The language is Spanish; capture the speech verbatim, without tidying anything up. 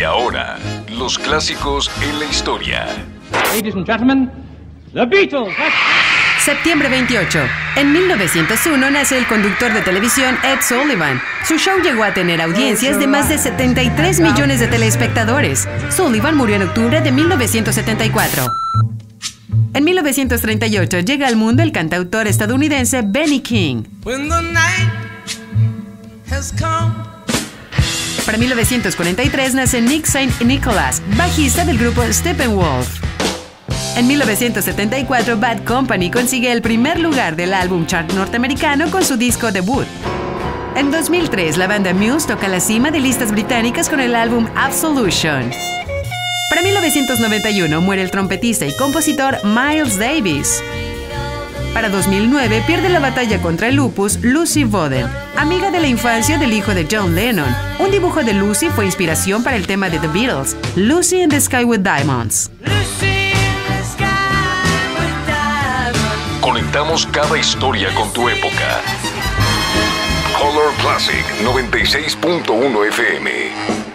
Y ahora, los clásicos en la historia. Ladies and gentlemen, The Beatles. Septiembre veintiocho. En mil novecientos uno nace el conductor de televisión Ed Sullivan. Su show llegó a tener audiencias de más de setenta y tres millones de telespectadores. Sullivan murió en octubre de mil novecientos setenta y cuatro. En mil novecientos treinta y ocho llega al mundo el cantautor estadounidense Benny King. Para mil novecientos cuarenta y tres nace Nick Saint Nicholas, bajista del grupo Steppenwolf. En mil novecientos setenta y cuatro, Bad Company consigue el primer lugar del álbum chart norteamericano con su disco debut. En dos mil tres, la banda Muse toca la cima de listas británicas con el álbum Absolution. Para mil novecientos noventa y uno, muere el trompetista y compositor Miles Davis. Para dos mil nueve, pierde la batalla contra el lupus Lucy Bowden, amiga de la infancia del hijo de John Lennon. Un dibujo de Lucy fue inspiración para el tema de The Beatles, Lucy in the Sky with Diamonds. Conectamos cada historia con tu época. Color Classic noventa y seis punto uno F M.